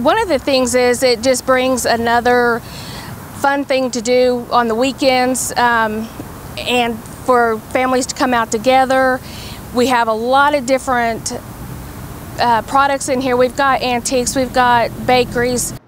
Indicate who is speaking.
Speaker 1: One of the things is it just brings another fun thing to do on the weekends, and for families to come out together. We have a lot of different products in here. We've got antiques, we've got bakeries.